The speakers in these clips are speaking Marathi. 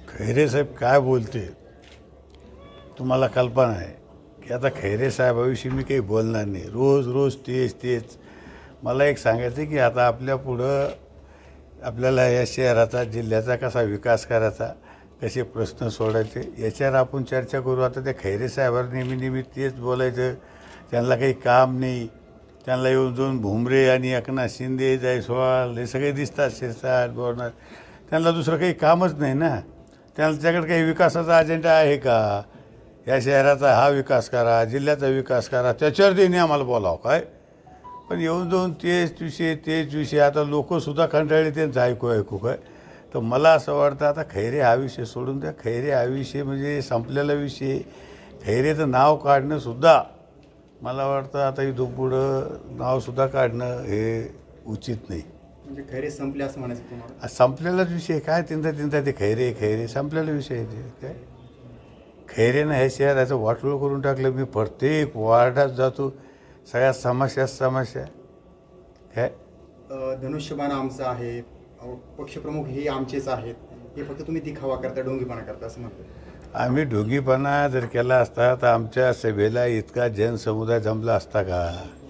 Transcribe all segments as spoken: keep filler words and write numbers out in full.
खैरे साहेब काय बोलते तुम्हाला कल्पना आहे की आता खैरे साहेबाविषयी मी काही बोलणार नाही. रोज रोज तेच तेच. मला एक सांगायचं की आता आपल्या पुढं आपल्याला या शहराचा जिल्ह्याचा कसा विकास करायचा, कसे प्रश्न सोडायचे याच्यावर आपण चर्चा करू. आता त्या खैरे साहेबांवर नेहमी नेहमी तेच बोलायचं. त्यांना काही काम नाही. त्यांना येऊन जाऊन भुमरे आणि एकनाथ शिंदे जायस्वाल हे सगळे दिसतात शिरसाट बोलणार. त्यांना दुसरं काही कामच नाही ना. त्यांच्याकडे काही विकासाचा अजेंडा आहे का? या शहराचा हा विकास करा, जिल्ह्याचा विकास करा, त्याच्यावर त्यांनी आम्हाला बोलावं काय? पण येऊन जाऊन तेच विषय तेच विषय. आता लोकंसुद्धा कंटाळले त्यांचं ऐकू ऐकू काय. तर मला असं वाटतं आता खैरे हा विषय सोडून द्या. खैरे हा विषय म्हणजे संपलेला विषय. खैरेचं नाव काढणंसुद्धा मला वाटतं आता इथून पुढं नावसुद्धा काढणं हे उचित नाही. म्हणजे खैरे संपले असं म्हणायचं तुम्हाला? संपलेलाच विषय काय. तिंदा तिंदा ते खैरे खैरे संपलेला विषय आहे ते काय. खैरेनं हे शहराचं वाटोळं करून टाकलं. मी प्रत्येक वार्डात जातो, सगळ्या समस्या समस्या काय. धनुष्यबाण आमचं आहे, पक्षप्रमुख हे आमचेच आहेत, हे फक्त तुम्ही दिखावा करता, ढोंगीपणा करता असं म्हणतो. आम्ही ढोंगीपणा जर केला असता तर आमच्या सभेला इतका जनसमुदाय जमला असता का?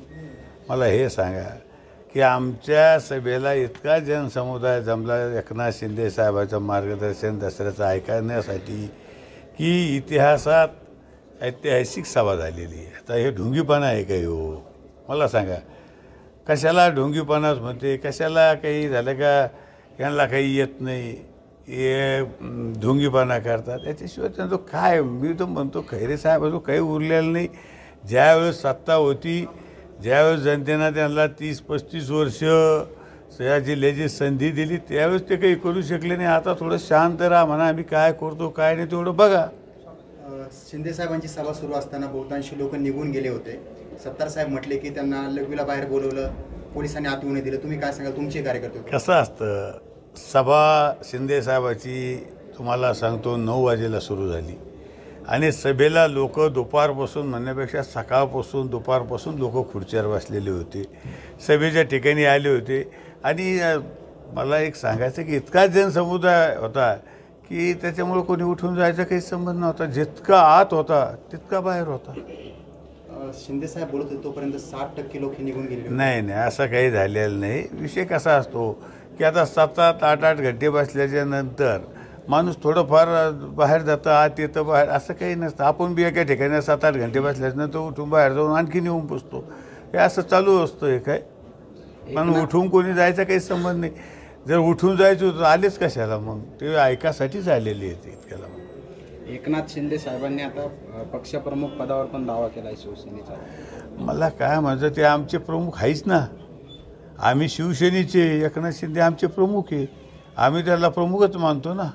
मला हे सांगा की आमच्या सभेला इतका जनसमुदाय जमला एकनाथ शिंदे साहेबांचं मार्गदर्शन दसऱ्याचं ऐकण्यासाठी की इतिहासात ऐतिहासिक सभा झालेली आहे. आता हे ढोंगीपणा आहे का हो? मला सांगा. कशाला ढोंगीपणाच म्हणते? कशाला काही झालं का यांना काही येत नाही, हे ढोंगीपणा करतात. त्याच्याशिवाय त्यांचं काय. मी तर म्हणतो खैरे साहेबाचं काही उरलेलं नाही. ज्यावेळेस सत्ता होती, ज्यावेळेस जनतेनं त्यांना तीस पस्तीस वर्ष या जिल्ह्याची संधी दिली, त्यावेळेस ते काही करू शकले नाही. आता थोडं शांत राहा म्हणा, आम्ही काय करतो काय नाही तेवढं बघा. शिंदे साहेबांची सभा सुरू असताना बहुतांशी लोक निघून गेले होते. सत्तार साहेब म्हटले की त्यांना लघवीला बाहेर बोलवलं, पोलिसांनी आत येऊ नये दिलं. तुम्ही काय सांगाल? तुमचे कार्यकर्ते कसं असतं, सभा शिंदे साहेबाची तुम्हाला सांगतो नऊ वाजेला सुरू झाली आणि सभेला लोक दुपारपासून म्हणण्यापेक्षा सकाळपासून दुपारपासून लोक खुर्चीवर बसलेले होते, सभेच्या ठिकाणी आले होते. आणि मला एक सांगायचं की इतका जनसमुदाय होता की त्याच्यामुळे कोणी उठून जायचा काही संबंध नव्हता. जितका आत होता तितका बाहेर होता. शिंदे साहेब बोलत होते तोपर्यंत साठ टक्के लोक निघून गेले. नाही नाही असं काही झालेलं नाही. विषय कसा असतो की आता सात सात आठ आठ घंटे बसल्याच्या नंतर माणूस थोडंफार बाहेर जातं, आत येतं, बाहेर असं काही नसतं. आपण बी एका ठिकाणी सात आठ घंटे बसल्यानंतर उठून बाहेर जाऊन आणखीन येऊन बसतो. हे असं चालू असतं हे काय. पण उठून कोणी जायचा काही संबंध नाही. जर उठून जायचं होतं आलेच कशाला मग? ते ऐकासाठीच आलेले आहेत इतक्याला. एकनाथ शिंदे साहेबांनी आता पक्षप्रमुख पदावर पण दावा केला आहे शिवसेनेचा. मला काय म्हणायचं, ते आमचे प्रमुख आहेच ना. आम्ही शिवसेनेचे, एकनाथ शिंदे आमचे प्रमुख आहे. आम्ही त्याला प्रमुखच मानतो ना.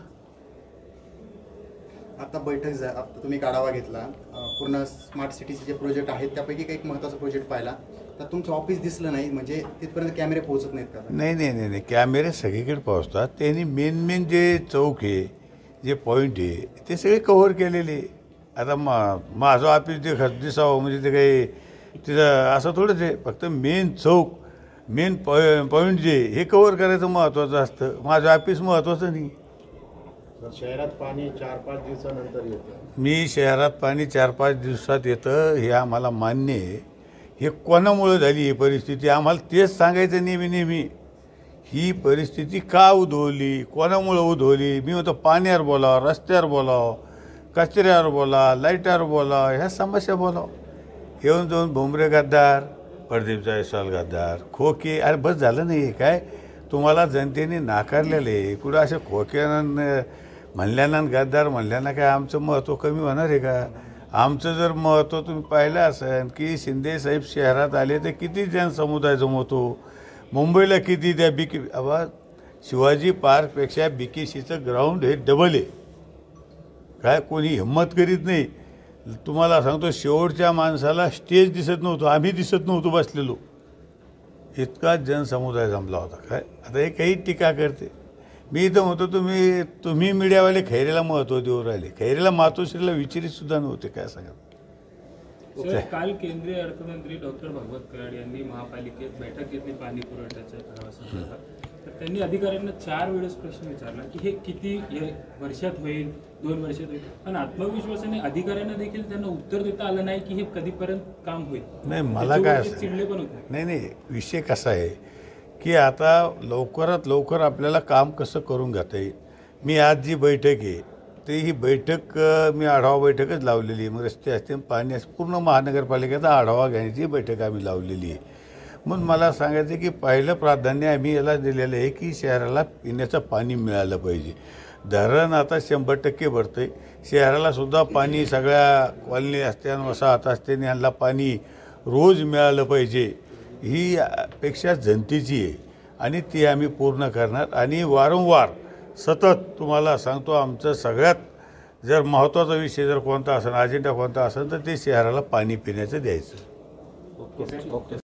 आता बैठक जा आता तुम्ही आढावा घेतला, पूर्ण स्मार्ट सिटीचे जे प्रोजेक्ट आहेत त्यापैकी काही एक महत्त्वाचा प्रोजेक्ट पाहिला, तर तुमचं ऑफिस दिसलं नाही. म्हणजे तिथपर्यंत कॅमेरे पोहोचत नाहीत का? नाही नाही नाही नाही कॅमेरे सगळीकडे पोहोचतात. त्यांनी मेन मेन जे चौक आहे, जे पॉईंट आहे ते सगळे कव्हर केलेले. आता मा माझं ऑफिस ते खर्च दिसावं म्हणजे ते काही तिथं असं थोडंच आहे. फक्त मेन चौक, मेन पॉ पॉईंट जे हे कव्हर करायचं महत्त्वाचं असतं. माझं ऑफिस महत्त्वाचं नाही. शहरात पाणी चार पाच दिवसानंतर येतं. मी शहरात पाणी चार पाच दिवसात येतं हे आम्हाला मान्य आहे. हे कोणामुळे झाली ही परिस्थिती आम्हाला तेच सांगायचं नेहमी नेहमी. ही परिस्थिती का उद्भवली, कोणामुळं उद्भवली? मी म्हणतो पाण्यावर बोलावं, रस्त्यावर बोलावं, कचऱ्यावर बोला, लाईटावर बोला, ह्या समस्या बोलावं. येऊन जाऊन भुमरे गद्दार, प्रदीप जायस्वाल गद्दार, खोके. अरे बस झालं नाही काय. तुम्हाला जनतेने नाकारलेलं आहे. कुठं अशा खोक्यानं म्हणल्यानं गद्दार म्हणल्यानं काय आमचं महत्त्व कमी होणार आहे का? आमचं जर महत्त्व तुम्ही पाहिलं असेल की शिंदे साहेब शहरात आले तर किती जनसमुदाय जमवतो. मुंबईला किती त्या बीकी अबा शिवाजी पार्कपेक्षा बी के सीचं ग्राउंड हे डबल आहे. काय कोणी हिंमत करीत नाही. तुम्हाला सांगतो शेवटच्या माणसाला स्टेज दिसत नव्हतं, आम्ही दिसत नव्हतो बसलेलो. इतका जनसमुदाय जमला होता काय. आता हे काही टीका करते. मी तर म्हणतो तुम्ही तुम्ही मीडियावाले खैरेला महत्त्व देऊ राहिले. खैरेला मातोश्रीला विचारित सुद्धा नव्हते. काय सांगा. सर, काल केंद्रीय अर्थमंत्री डॉक्टर भागवत कराड यांनी महापालिकेत बैठक घेतली पाणी पुरवठ्याच्या ठरावासंदर्भात. तर त्यांनी अधिकाऱ्यांना चार वेळेस प्रश्न विचारला की हे किती हे वर्षात होईल, दोन वर्षात होईल, पण आत्मविश्वासाने अधिकाऱ्यांना देखील त्यांना उत्तर देता आलं नाही की हे कधीपर्यंत काम होईल. नाही मला काय त्याच्यावर ते असं चिडले पण होते. नाही नाही विषय कसा आहे की आता लवकरात लवकर आपल्याला काम कसं करून घेता येईल. मी आज जी बैठक आहे ते ही बैठक अ, मी आढावा बैठकच लावलेली आहे. मग रस्ते असतील, पाणी असतील, पूर्ण महानगरपालिकेचा आढावा घ्यायची बैठक आम्ही लावलेली आहे. म्हणून मला सांगायचं की पहिलं प्राधान्य आम्ही याला दिलेलं आहे की शहराला पिण्याचं पाणी मिळालं पाहिजे. धरण आता शंभर टक्के भरतं आहे. शहराला सुद्धा पाणी सगळ्या कॉलनी असत्या, वसाहत असते, यांना पाणी रोज मिळालं पाहिजे ही अपेक्षा जनतेची आहे आणि ती आम्ही पूर्ण करणार. आणि वारंवार सतत तुम्हाला सांगतो आमचं सगळ्यात जर महत्त्वाचा विषय जर कोणता असेल, अजेंडा कोणता असेल तर ते शहराला पाणी पिण्याचं द्यायचं. ओके